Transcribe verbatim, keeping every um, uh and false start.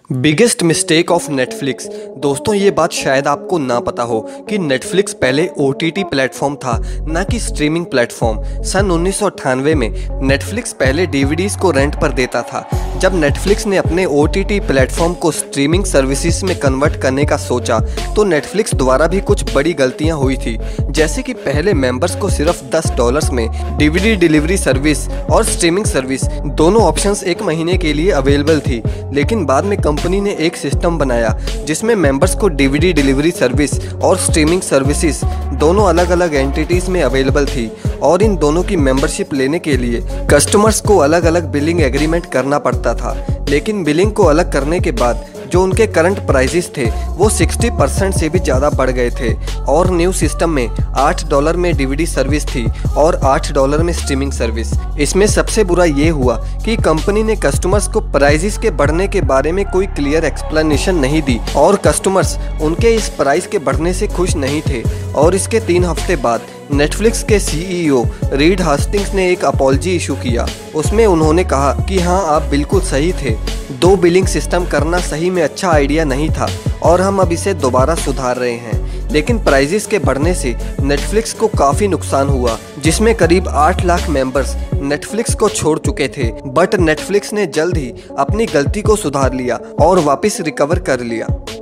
Biggest mistake of Netflix. दोस्तों ये बात शायद आपको ना पता हो कि नेटफ्लिक्स पहले ओ टी टी प्लेटफॉर्म था, ना कि स्ट्रीमिंग प्लेटफॉर्म। सन उन्नीस सौ अट्ठानवे में नेटफ्लिक्स पहले डी वी डीज़ को रेंट पर देता था। जब नेटफ्लिक्स ने अपने ओ टी टी प्लेटफॉर्म को स्ट्रीमिंग सर्विसेज में कन्वर्ट करने का सोचा तो नेटफ्लिक्स द्वारा भी कुछ बड़ी गलतियां हुई थी, जैसे कि पहले मेंबर्स को सिर्फ दस डॉलर्स में D V D delivery service और स्ट्रीमिंग सर्विस दोनों ऑप्शंस एक महीने के लिए अवेलेबल थी। लेकिन बाद में कंपनी ने एक सिस्टम बनाया जिसमें मेंबर्स को D V D delivery service और स्ट्रीमिंग सर्विसेज दोनों अलग अलग एंटिटीज़ में अवेलेबल थी, और इन दोनों की मेंबरशिप लेने के लिए कस्टमर्स को अलग अलग बिलिंग एग्रीमेंट करना पड़ता था। लेकिन बिलिंग को अलग करने के बाद जो उनके करंट प्राइसेस थे वो साठ परसेंट से भी ज़्यादा बढ़ गए थे, और न्यू सिस्टम में आठ डॉलर में डी वी डी सर्विस थी और आठ डॉलर में स्ट्रीमिंग सर्विस। इसमें सबसे बुरा ये हुआ कि कंपनी ने कस्टमर्स को प्राइसेस के बढ़ने के बारे में कोई क्लियर एक्सप्लेनेशन नहीं दी, और कस्टमर्स उनके इस प्राइस के बढ़ने से खुश नहीं थे। और इसके तीन हफ्ते बाद नेटफ्लिक्स के सी ई ओ रीड हास्टिंग्स ने एक अपॉलजी इशू किया। उसमें उन्होंने कहा कि हाँ, आप बिल्कुल सही थे, दो बिलिंग सिस्टम करना सही में अच्छा आइडिया नहीं था और हम अब इसे दोबारा सुधार रहे हैं। लेकिन प्राइसेस के बढ़ने से नेटफ्लिक्स को काफ़ी नुकसान हुआ, जिसमें करीब आठ लाख मेंबर्स नेटफ्लिक्स को छोड़ चुके थे। बट नेटफ्लिक्स ने जल्द ही अपनी गलती को सुधार लिया और वापस रिकवर कर लिया।